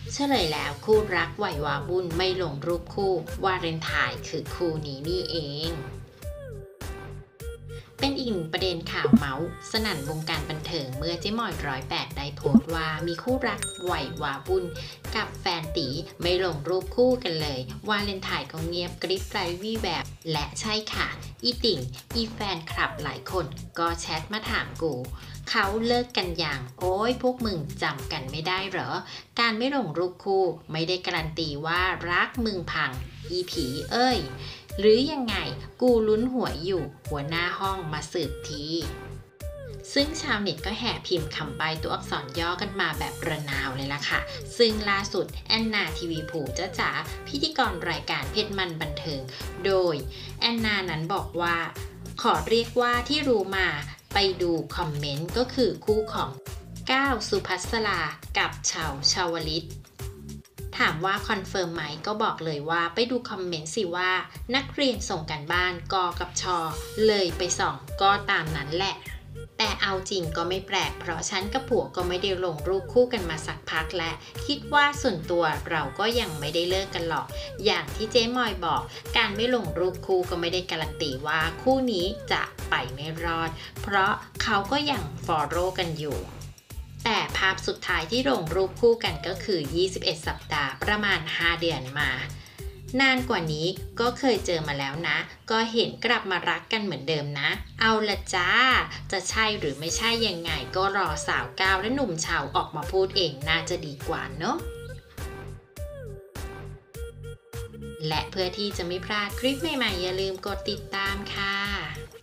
เฉลยแล้วคู่รักวัยวาวุ่นไม่ลงรูปคู่วาเลนไทน์คือคู่นี้นี่เอง เป็นอีกหนึ่งประเด็นข่าวเมาส์สนั่นวงการบันเทิงเมื่อเจ๊มอย108ได้โพสต์ว่ามีคู่รักวัยวาวุ่นกับแฟนตีไม่ลงรูปคู่กันเลยวาเลนไทน์ก็เงียบกริบไร้วี่แววและใช่ค่ะอีติ่งอีแฟนคลับหลายคนก็แชทมาถามกูเขาเลิกกันอย่างโอ้ยพวกมึงจำกันไม่ได้เหรอการไม่ลงรูปคู่ไม่ได้การันตีว่ารักมึงพังอีผีเอ้ยหรือยังไงกูลุ้นหวยอยู่หัวหน้าห้องมาสืบทีซึ่งชาวเน็ตก็แห่พิมพ์คำใบ้ตัวอักษรย่อกันมาแบบระนาวเลยล่ะค่ะซึ่งล่าสุดแอนนาทีวีภูจ้าจ๋าพิธีกรรายการเพชรมันบันเทิงโดยแอนนานั้นบอกว่าขอเรียกว่าที่รู้มาไปดูคอมเมนต์ก็คือคู่ของก้าวสุภัสรากับชาวลิตถามว่าคอนเฟิร์มไหมก็บอกเลยว่าไปดูคอมเมนต์สิว่านักเรียนส่งกันบ้านกอกับชอเลยไปส่องก็ตามนั้นแหละแต่เอาจริงก็ไม่แปลกเพราะฉันกับผัวก็ไม่ได้ลงรูปคู่กันมาสักพักและคิดว่าส่วนตัวเราก็ยังไม่ได้เลิกกันหรอกอย่างที่เจ๊มอยบอกการไม่ลงรูปคู่ก็ไม่ได้การันตีว่าคู่นี้จะไปไม่รอดเพราะเขาก็ยังฟอลโล่กันอยู่แต่ภาพสุดท้ายที่ลงรูปคู่กันก็คือ21สัปดาห์ประมาณ5เดือนมานานกว่านี้ก็เคยเจอมาแล้วนะก็เห็นกลับมารักกันเหมือนเดิมนะเอาละจ้าจะใช่หรือไม่ใช่ยังไงก็รอสาวก้าวและหนุ่มชาวออกมาพูดเองน่าจะดีกว่าเนอะและเพื่อที่จะไม่พลาดคลิปใหม่ๆอย่าลืมกดติดตามค่ะ